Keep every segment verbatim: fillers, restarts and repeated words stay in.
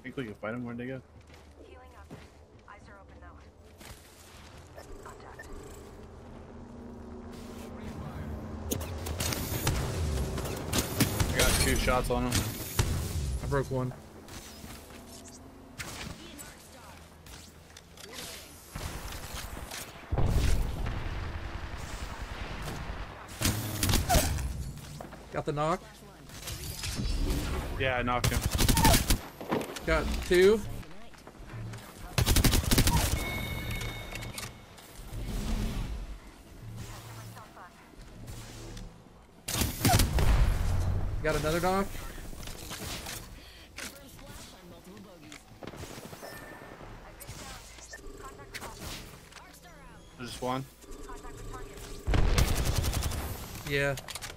Think we can find him? Where'd they go? Healing up. Eyes are open though. Contact. I got two shots on him. I broke one. Got the knock. Yeah, I knocked him. Got two. Got another knock. There's just one. Yeah.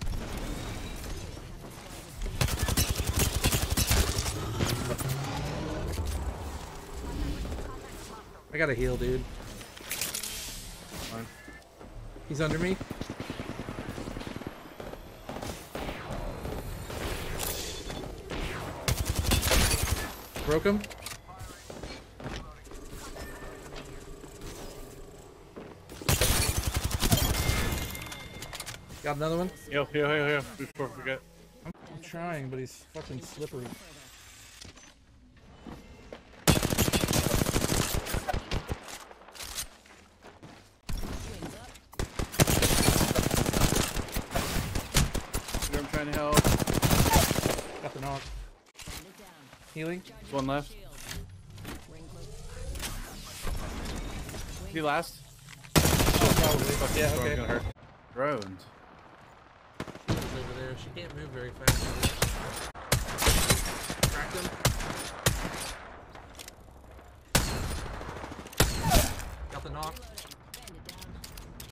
I gotta heal, dude. Fine. He's under me. Broke him. Got another one. Yo, yo, yo, yo, before I forget. I'm trying, but he's fucking slippery. I'm trying to help. Got the knock. Healing. There's one left. He last? Oh, probably. Fuck, Yeah, this okay. gonna hurt. Drones. She's over there. She can't move very fast. Cracked him. Got the knock.